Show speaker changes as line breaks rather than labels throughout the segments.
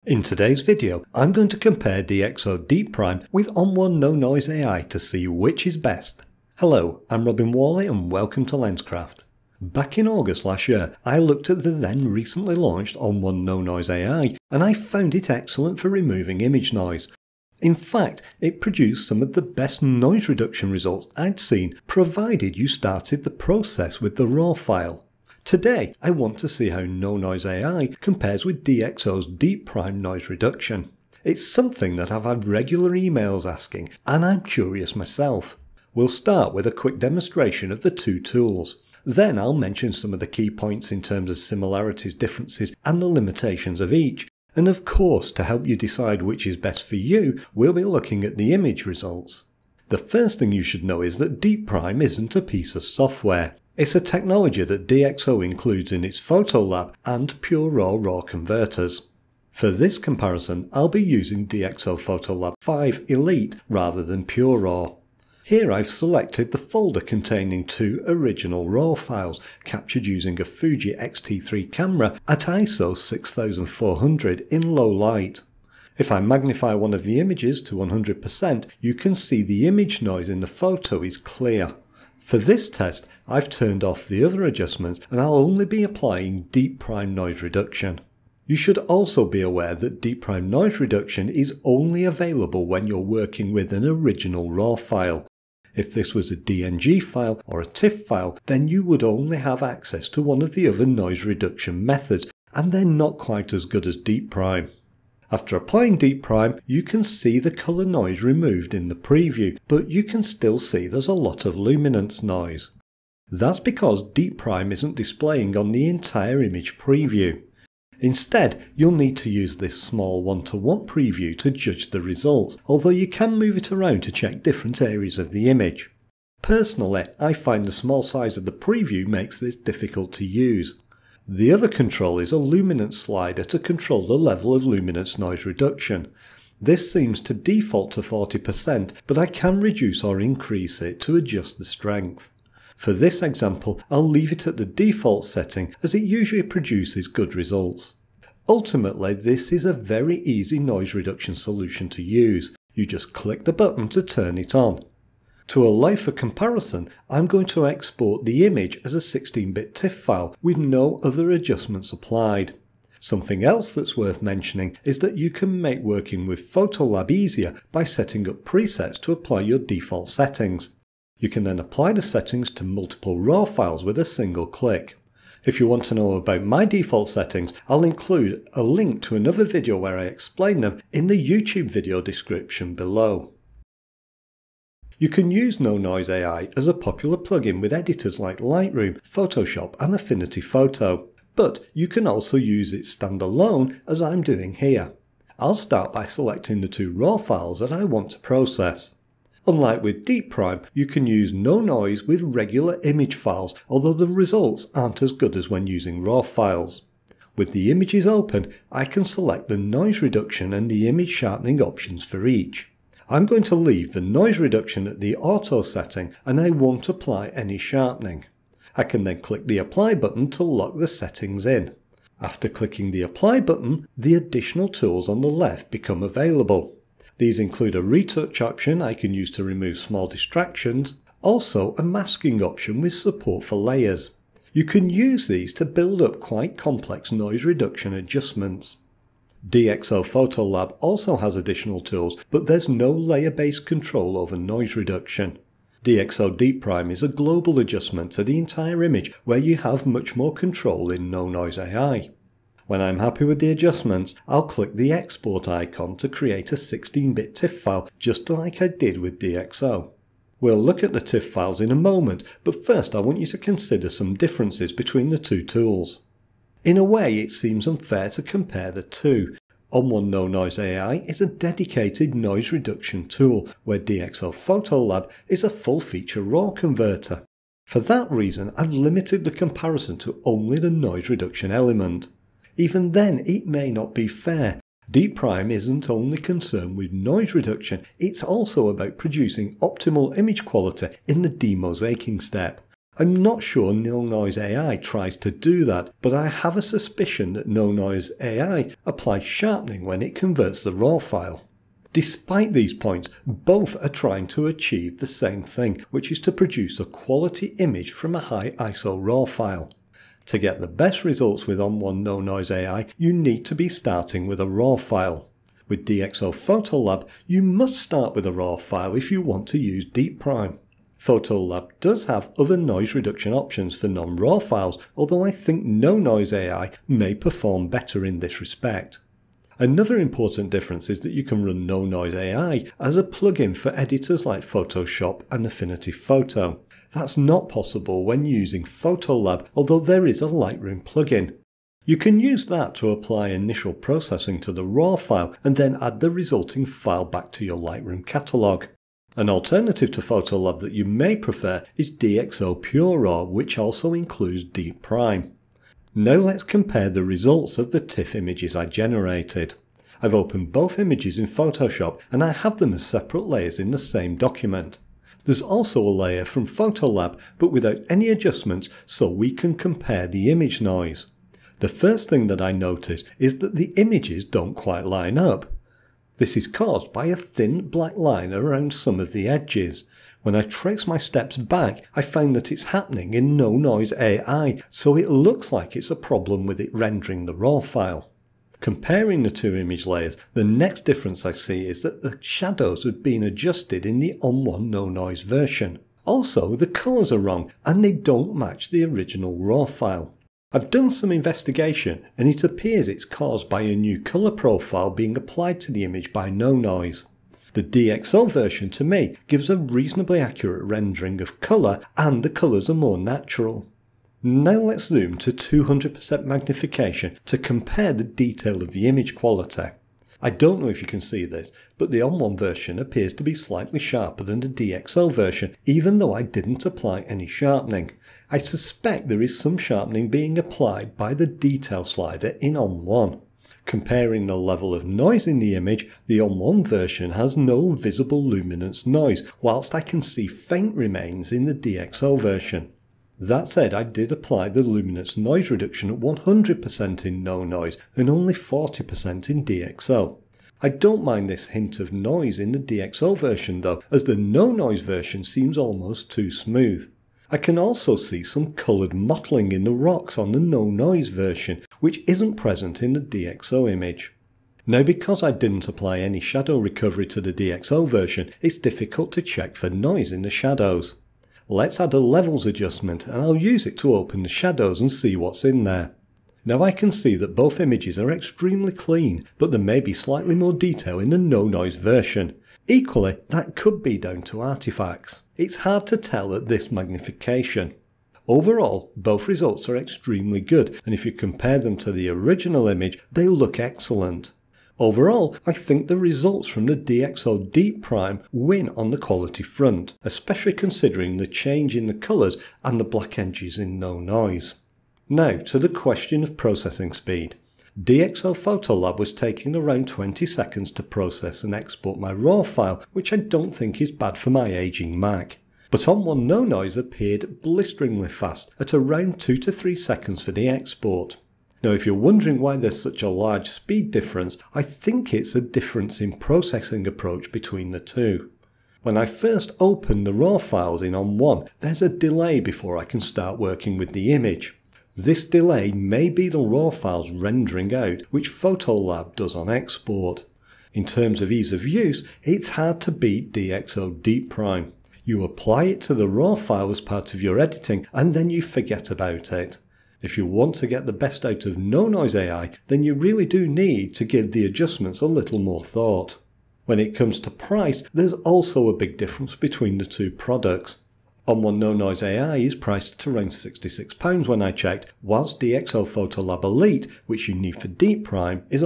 In today's video, I'm going to compare DxO DeepPRIME with On1 NoNoise AI to see which is best. Hello, I'm Robin Worley and welcome to Lenscraft. Back in August last year, I looked at the then recently launched On1 NoNoise AI and I found it excellent for removing image noise. In fact, it produced some of the best noise reduction results I'd seen, provided you started the process with the raw file. Today, I want to see how NoNoise AI compares with DxO's DeepPRIME noise reduction. It's something that I've had regular emails asking, and I'm curious myself. We'll start with a quick demonstration of the two tools. Then I'll mention some of the key points in terms of similarities, differences, and the limitations of each. And of course, to help you decide which is best for you, we'll be looking at the image results. The first thing you should know is that DeepPRIME isn't a piece of software. It's a technology that DxO includes in its Photo Lab and Pure RAW converters. For this comparison, I'll be using DxO Photo Lab 5 Elite rather than Pure RAW. Here I've selected the folder containing two original RAW files captured using a Fuji X-T3 camera at ISO 6400 in low light. If I magnify one of the images to 100%, you can see the image noise in the photo is clear. For this test, I've turned off the other adjustments and I'll only be applying DeepPRIME noise reduction. You should also be aware that DeepPRIME noise reduction is only available when you're working with an original RAW file. If this was a DNG file or a TIFF file, then you would only have access to one of the other noise reduction methods, and they're not quite as good as DeepPRIME. After applying DeepPRIME, you can see the colour noise removed in the preview, but you can still see there's a lot of luminance noise. That's because DeepPRIME isn't displaying on the entire image preview. Instead, you'll need to use this small 1:1 preview to judge the results, although you can move it around to check different areas of the image. Personally, I find the small size of the preview makes this difficult to use. The other control is a luminance slider to control the level of luminance noise reduction. This seems to default to 40%, but I can reduce or increase it to adjust the strength. For this example, I'll leave it at the default setting as it usually produces good results. Ultimately, this is a very easy noise reduction solution to use. You just click the button to turn it on. To allow for comparison, I'm going to export the image as a 16-bit TIFF file with no other adjustments applied. Something else that's worth mentioning is that you can make working with Photo Lab easier by setting up presets to apply your default settings. You can then apply the settings to multiple RAW files with a single click. If you want to know about my default settings, I'll include a link to another video where I explain them in the YouTube video description below. You can use NoNoise AI as a popular plugin with editors like Lightroom, Photoshop and Affinity Photo, but you can also use it standalone as I'm doing here. I'll start by selecting the two RAW files that I want to process. Unlike with DeepPRIME, you can use NoNoise with regular image files, although the results aren't as good as when using RAW files. With the images open, I can select the noise reduction and the image sharpening options for each. I'm going to leave the noise reduction at the auto setting and I won't apply any sharpening. I can then click the apply button to lock the settings in. After clicking the apply button, the additional tools on the left become available. These include a retouch option I can use to remove small distractions, also a masking option with support for layers. You can use these to build up quite complex noise reduction adjustments. DxO Photo Lab also has additional tools, but there's no layer-based control over noise reduction. DxO DeepPRIME is a global adjustment to the entire image where you have much more control in NoNoise AI. When I'm happy with the adjustments, I'll click the export icon to create a 16-bit TIFF file just like I did with DxO. We'll look at the TIFF files in a moment, but first I want you to consider some differences between the two tools. In a way, it seems unfair to compare the two. On1 NoNoise AI is a dedicated noise reduction tool, where DxO Photo Lab is a full-feature RAW converter. For that reason, I've limited the comparison to only the noise reduction element. Even then, it may not be fair. DeepPRIME isn't only concerned with noise reduction, it's also about producing optimal image quality in the demosaicing step. I'm not sure NoNoise AI tries to do that, but I have a suspicion that NoNoise AI applies sharpening when it converts the raw file. Despite these points, both are trying to achieve the same thing, which is to produce a quality image from a high ISO raw file. To get the best results with On1 NoNoise AI, you need to be starting with a raw file. With DxO Photolab, you must start with a raw file if you want to use DeepPRIME. Photolab does have other noise reduction options for non-raw files, although I think NoNoise AI may perform better in this respect. Another important difference is that you can run NoNoise AI as a plugin for editors like Photoshop and Affinity Photo. That's not possible when using Photolab, although there is a Lightroom plugin. You can use that to apply initial processing to the raw file and then add the resulting file back to your Lightroom catalogue. An alternative to Photolab that you may prefer is DxO PureRAW, which also includes DeepPRIME. Now let's compare the results of the TIFF images I generated. I've opened both images in Photoshop and I have them as separate layers in the same document. There's also a layer from Photolab but without any adjustments, so we can compare the image noise. The first thing that I notice is that the images don't quite line up. This is caused by a thin black line around some of the edges. When I trace my steps back, I find that it's happening in NoNoise AI, so it looks like it's a problem with it rendering the raw file. Comparing the two image layers, the next difference I see is that the shadows have been adjusted in the On1 NoNoise version. Also, the colours are wrong and they don't match the original raw file. I've done some investigation and it appears it's caused by a new colour profile being applied to the image by NoNoise. The DxO version to me gives a reasonably accurate rendering of colour and the colours are more natural. Now let's zoom to 200% magnification to compare the detail of the image quality. I don't know if you can see this, but the On1 version appears to be slightly sharper than the DxO version, even though I didn't apply any sharpening. I suspect there is some sharpening being applied by the detail slider in On1. Comparing the level of noise in the image, the On1 version has no visible luminance noise, whilst I can see faint remains in the DxO version. That said, I did apply the luminance noise reduction at 100% in NoNoise and only 40% in DxO. I don't mind this hint of noise in the DxO version though, as the NoNoise version seems almost too smooth. I can also see some coloured mottling in the rocks on the NoNoise version, which isn't present in the DxO image. Now because I didn't apply any shadow recovery to the DxO version, it's difficult to check for noise in the shadows. Let's add a levels adjustment and I'll use it to open the shadows and see what's in there. Now I can see that both images are extremely clean, but there may be slightly more detail in the NoNoise version. Equally, that could be down to artifacts. It's hard to tell at this magnification. Overall, both results are extremely good, and if you compare them to the original image, they look excellent. Overall, I think the results from the DxO DeepPRIME win on the quality front, especially considering the change in the colours and the black edges in NoNoise. Now to the question of processing speed. DxO Photolab was taking around 20 seconds to process and export my RAW file, which I don't think is bad for my aging Mac. But On1 NoNoise appeared blisteringly fast at around 2 to 3 seconds for the export. Now if you're wondering why there's such a large speed difference, I think it's a difference in processing approach between the two. When I first open the RAW files in On1, there's a delay before I can start working with the image. This delay may be the RAW files rendering out, which Photolab does on export. In terms of ease of use, it's hard to beat DxO DeepPRIME. You apply it to the RAW file as part of your editing and then you forget about it. If you want to get the best out of NoNoise AI, then you really do need to give the adjustments a little more thought. When it comes to price, there's also a big difference between the two products. On1 NoNoise AI is priced at around £66 when I checked, whilst DxO Photolab Elite, which you need for DeepPRIME, is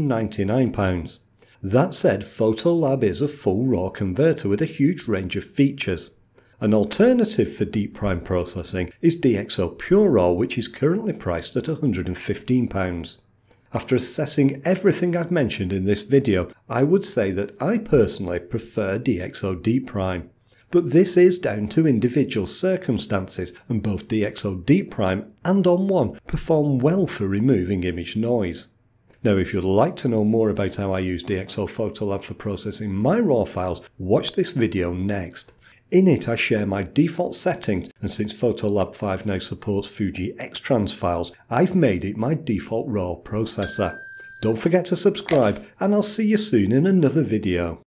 £199. That said, Photolab is a full RAW converter with a huge range of features. An alternative for DeepPRIME processing is DxO PureRAW, which is currently priced at £115. After assessing everything I've mentioned in this video, I would say that I personally prefer DxO DeepPRIME. But this is down to individual circumstances, and both DxO DeepPRIME and On1 perform well for removing image noise. Now, if you'd like to know more about how I use DxO Photolab for processing my RAW files, watch this video next. In it I share my default settings, and since Photolab 5 now supports Fuji X-Trans files, I've made it my default RAW processor. Don't forget to subscribe, and I'll see you soon in another video.